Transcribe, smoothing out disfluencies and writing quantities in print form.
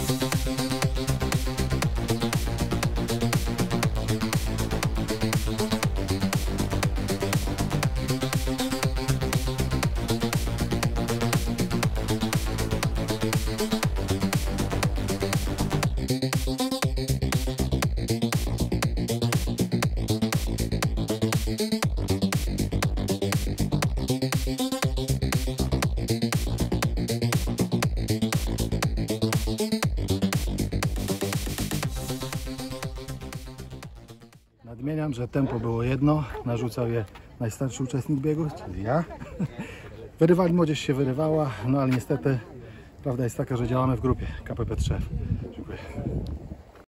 Nadmieniam, że tempo było jedno, narzucał je najstarszy uczestnik biegu, czyli ja. Wyrywali, młodzież się wyrywała, no ale niestety prawda jest taka, że działamy w grupie KPP Trzew. Dziękuję.